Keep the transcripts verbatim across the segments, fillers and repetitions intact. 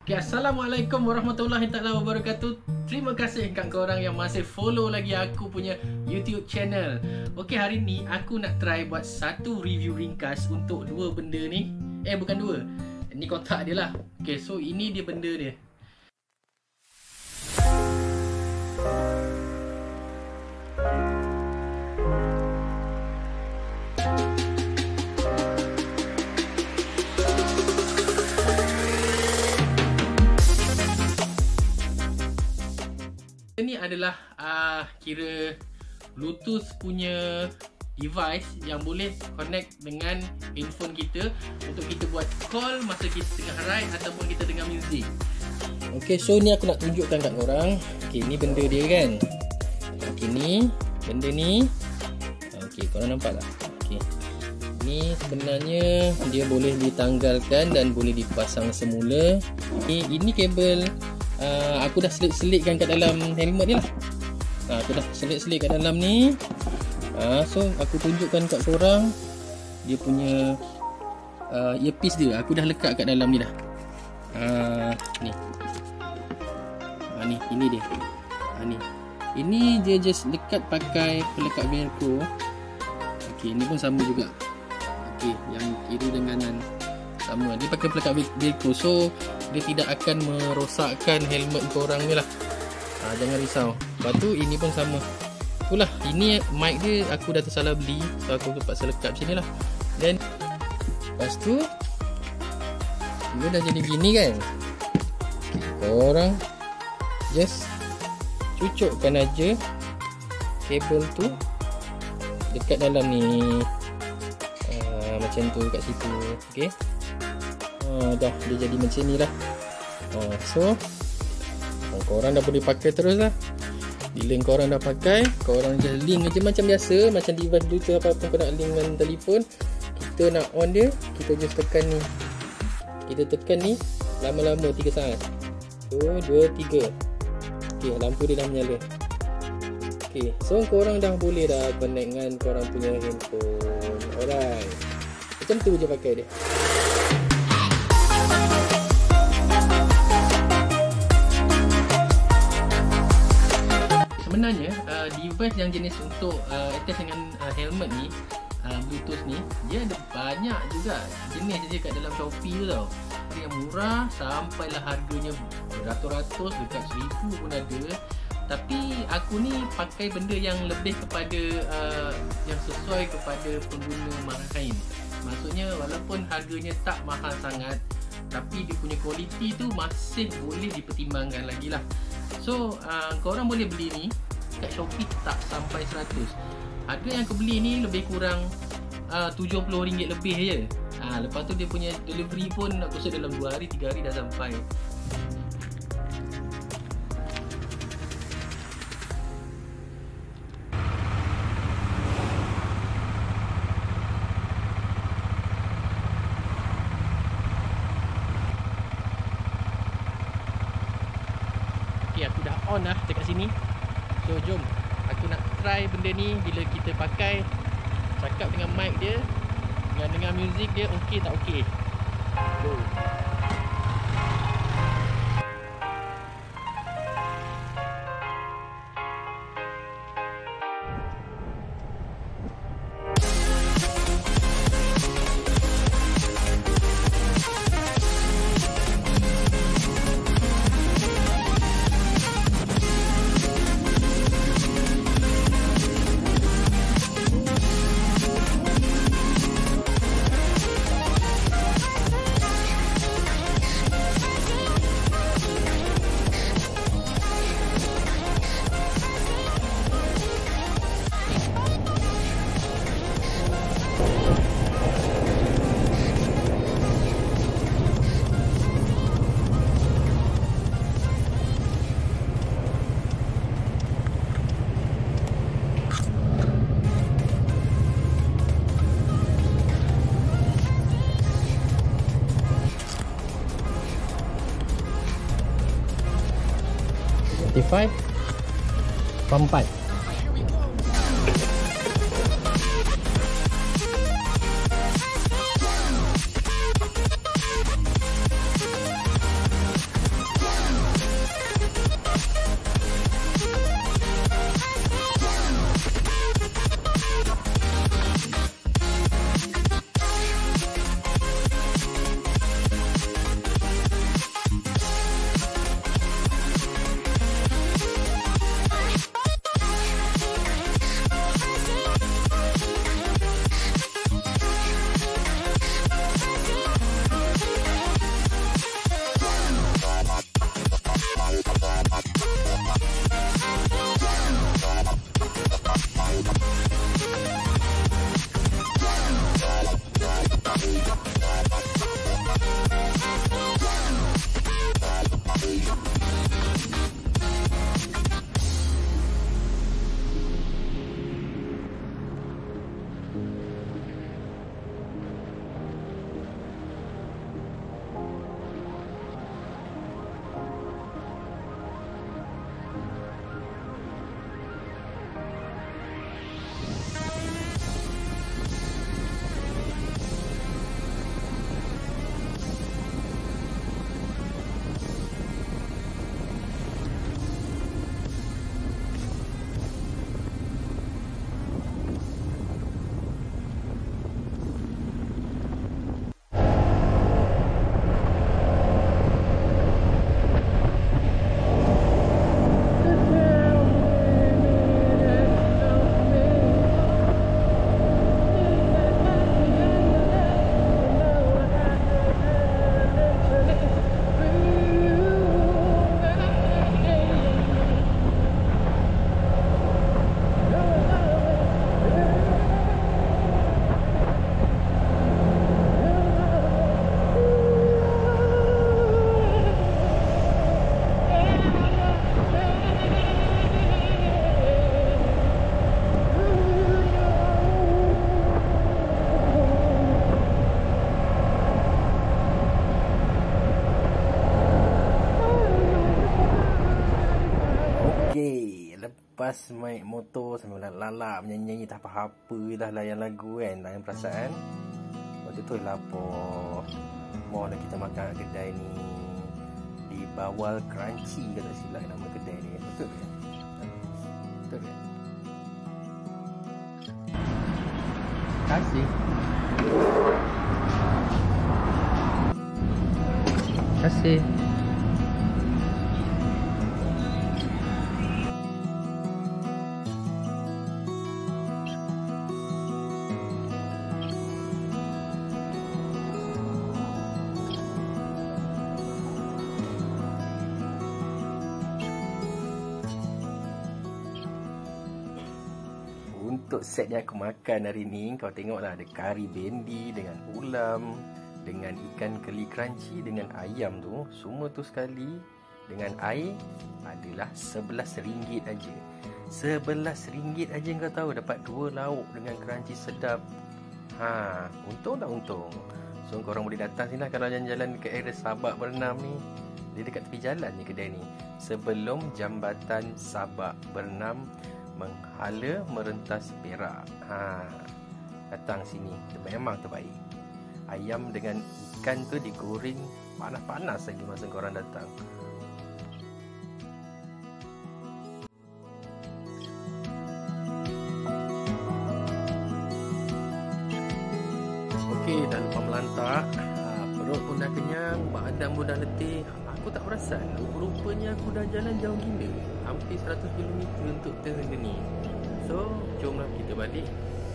Okay, Assalamualaikum warahmatullahi taala wabarakatuh. Terima kasih kat korang yang masih follow lagi aku punya YouTube channel. Okay, hari ni aku nak try buat satu review ringkas untuk dua benda ni. Eh, bukan dua. Ni kotak dia lah. Okay, so ini dia benda dia. Ini adalah uh, kira Bluetooth punya device yang boleh connect dengan handphone kita untuk kita buat call masa kita tengah ride ataupun kita dengar muzik. Okay, so ni aku nak tunjukkan kat korang. Okay, ni benda dia kan. Okay, ni benda ni. Okay, korang nampak tak? Okay, ni sebenarnya dia boleh ditanggalkan dan boleh dipasang semula. Okay, ini kabel. Uh, aku dah selit-selitkan kat dalam helmet ni lah. uh, Aku dah selit-selit kat dalam ni. uh, So aku tunjukkan kat korang dia punya uh, earpiece dia. Aku dah lekat kat dalam ni dah. uh, Ni uh, Ni, ini dia. uh, Ni Ini dia just lekat pakai pelekat velcro. Okay, ni pun sama juga. Okay, yang kiri dengan sama. Dia pakai pelekat velcro, so dia tidak akan merosakkan helmet korang ni lah. ha, Jangan risau. Lepas tu ini pun sama. Itulah, ini mic dia aku dah tersalah beli, so aku terpaksa lekat macam ni lah. Dan lepas tu dia dah jadi gini kan. Korang just cucukkan aja kabel tu dekat dalam ni. uh, Macam tu kat situ. Okay, Uh, dah dia jadi macam ni lah. uh, So uh, korang dah boleh pakai terus lah. Bila korang dah pakai, korang just link je macam biasa. Macam device Bluetooth apa-apa kau nak link dengan telefon. Kita nak on dia, kita just tekan ni. Kita tekan ni lama-lama tiga saat. satu, dua, tiga. Okay, lampu dia dah menyala. Okay, so korang dah boleh dah connect dengan korang punya handphone. Alright, macam tu je pakai dia. Sebenarnya uh, device yang jenis untuk uh, attach dengan uh, helmet ni, uh, Bluetooth ni, dia ada banyak juga jenis je kat dalam Shopee tu tau. Yang murah sampailah harganya beratus-ratus, dekat seribu pun ada. Tapi aku ni pakai benda yang lebih kepada uh, yang sesuai kepada pengguna markain. Maksudnya walaupun harganya tak mahal sangat, tapi dia punya kualiti tu masih boleh dipertimbangkan lagi lah. So uh, korang boleh beli ni kat Shopee tak sampai seratus. Harga yang aku beli ni lebih kurang uh, tujuh puluh ringgit lebih je. uh, Lepas tu dia punya delivery pun aku rasa dalam dua hari tiga hari dah sampai. Okay, aku dah on lah dekat sini. So jom, aku nak try benda ni bila kita pakai. Cakap dengan mic dia, dengan dengar muzik dia, okey tak okey. Go. Spotify empat. lepas main motor sambil lalak menyanyi-nyanyi tak apa-apa dah layan lagu kan, layan perasaan. Waktu tu lapar, mau nak kita makan kat kedai ni di Bawal Crunchy kalau tak silap nama kedai ni. Betul ke? Betul ke? Kasih. Kasih. Untuk set yang aku makan hari ni, kau tengoklah ada kari bendi dengan ulam, dengan ikan keli crunchy, dengan ayam tu. Semua tu sekali dengan air adalah sebelas ringgit aja. sebelas ringgit aja kau tahu dapat dua lauk dengan crunchy sedap. Ha, untung tak untung? So korang boleh datang sini lah kalau jalan-jalan ke area Sabak Bernam ni. Dia dekat tepi jalan ni kedai ni. Sebelum jambatan Sabak Bernam menghala merentas Perak. Ha, datang sini, memang terbaik. Ayam dengan ikan tu digoreng panas-panas lagi masa korang datang. Okey, dah lupa melantak. Ha, perut pun dah kenyang, badan pun dah letih. Aku tak perasan, rupa-rupanya aku dah jalan jauh gila, hampir seratus kilometer untuk turn ni. So, jomlah kita balik.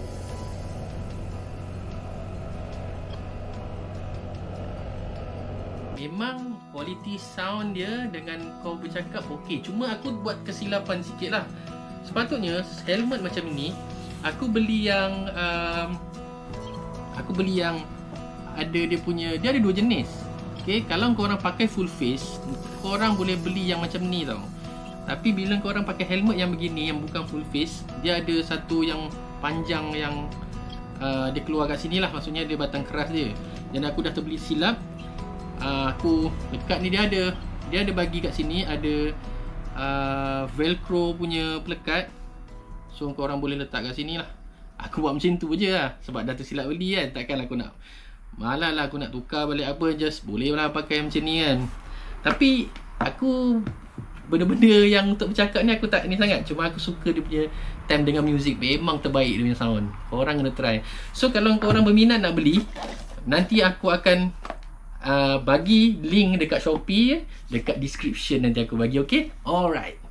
Memang quality sound dia dengan kau bercakap okey. Cuma aku buat kesilapan sikit lah. Sepatutnya helmet macam ni aku beli yang um, Aku beli yang ada dia punya, dia ada dua jenis. Okay, kalau korang pakai full face, korang boleh beli yang macam ni tau. Tapi bila korang pakai helmet yang begini, yang bukan full face, dia ada satu yang panjang yang uh, dia keluar kat sini lah. Maksudnya dia batang keras dia. Dan aku dah terbeli silap. uh, Aku dekat ni dia ada Dia ada bagi kat sini ada uh, velcro punya pelekat. So korang boleh letak kat sini lah. Aku buat macam tu je lah, sebab dah tersilap beli kan. Takkan aku nak, malah lah aku nak tukar balik apa, just boleh lah pakai macam ni kan. Tapi aku benda-benda yang untuk bercakap ni aku tak ni sangat. Cuma aku suka dia punya time dengan music, memang terbaik dia punya sound. Korang kena try. So kalau korang berminat nak beli, nanti aku akan uh, bagi link dekat Shopee, dekat description nanti aku bagi. Okay, alright.